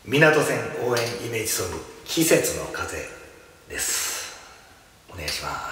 港線応援イメージソング「季節の風」です。お願いします。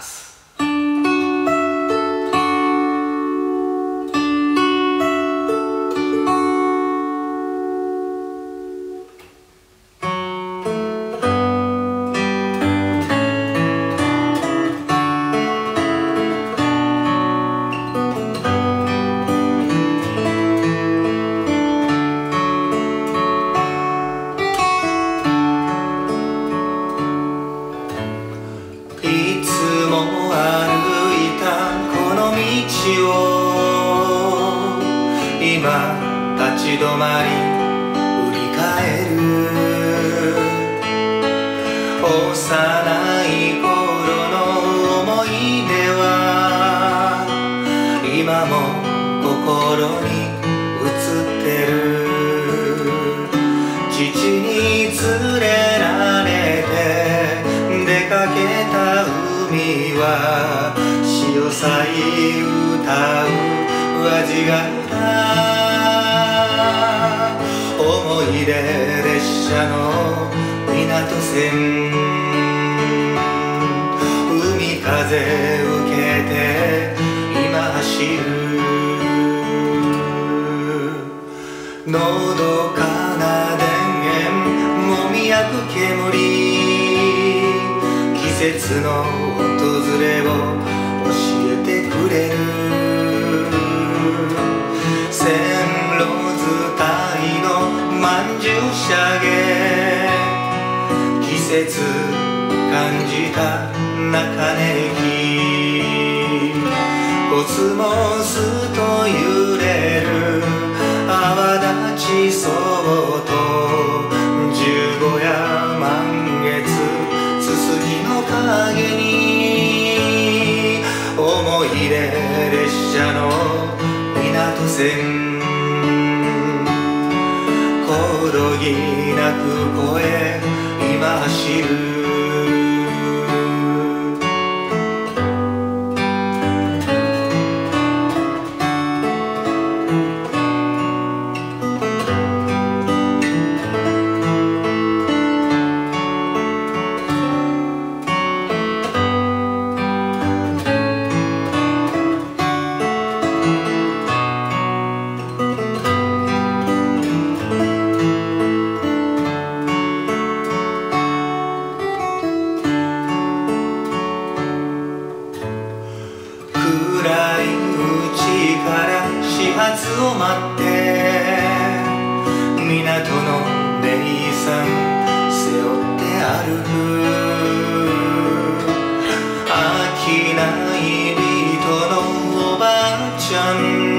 今立ち止まり振り返る幼い頃の思い出は今も心に映ってる。父に連れられて出かけた海は潮さい歌う味が思い出列車の港線海風受けて今走るのどかな田園もみ焼く煙季節の訪れを教えてくれる線路伝いのまんじゅうしゃげ季節感じた中根駅コスモスと揺れる泡立ちそうと十五夜満月すすきの陰に思い出列車の港線コオロギ鳴く声今走る始発を待って港の姉さん背負って歩く飽きない人のおばあちゃん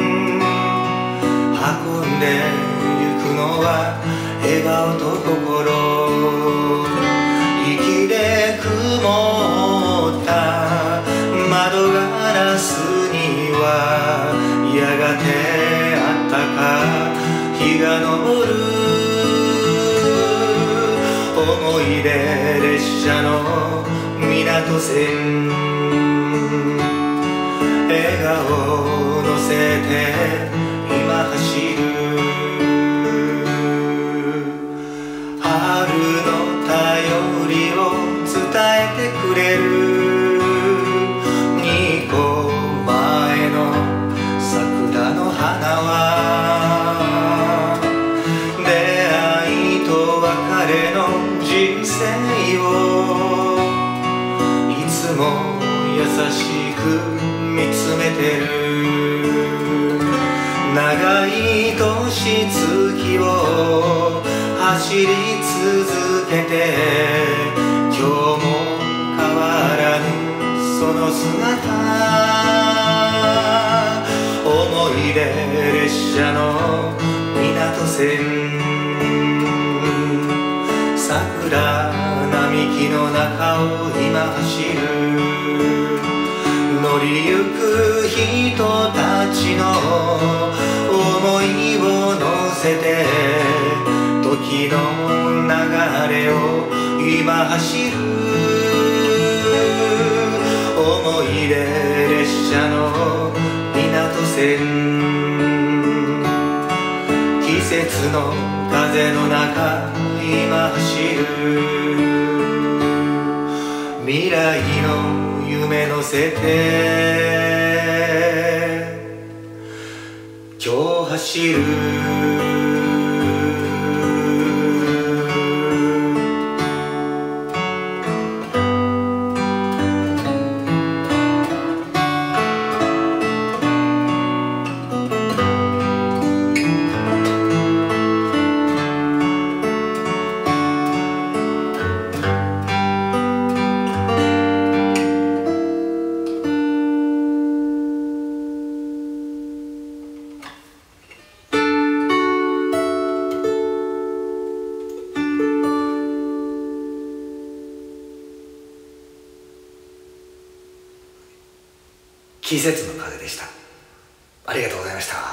運んでゆくのは笑顔と心息で曇った窓ガラスにはやがてあったか日が昇る思い出列車の港線笑顔乗せて今走る春の便りを伝えてくれる2個前の花は出会いと別れの人生をいつも優しく見つめてる長い年月を走り続けて今日も変わらぬその姿思い出列車の港線桜並木の中を今走る乗りゆく人たちの思いを乗せて時の流れを今走る思い出列車の港線季節の風の中今走る未来の夢乗せて今日走る季節の風でした。ありがとうございました。